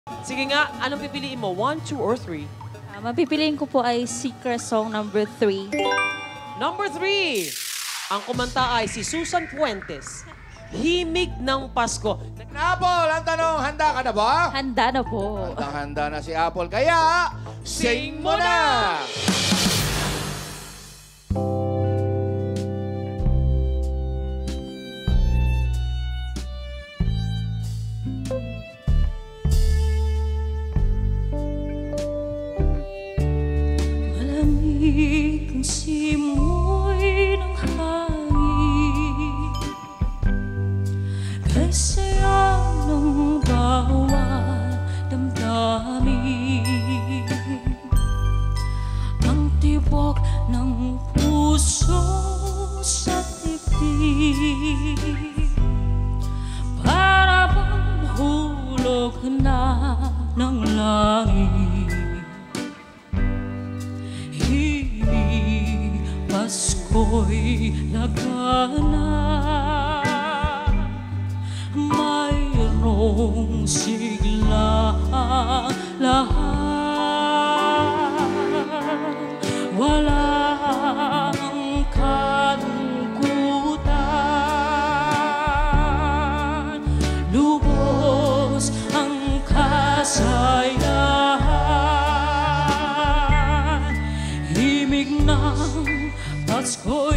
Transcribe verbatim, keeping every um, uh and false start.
Sige nga, anong pipiliin mo? One, two, or three? Uh, mapipiliin ko po ay Secret Song number three. Number three. Ang kumanta ay si Susan Fuentes. Himig ng Pasko. Apple, ang tanong, handa ka na ba? Handa na po. Handang-handa na si Apple. Kaya, sing mo na! Malamig ang simoy ng hangin, kay saya ng bawat damdamin. Ang tibok ng puso sa dibdib, para bang hulog na ng langit. Himig, Pasko'y lagana, mayroong sigla ang lahat. Walang kalungkutan, lubos ang kasayahan. Himig ng Pasko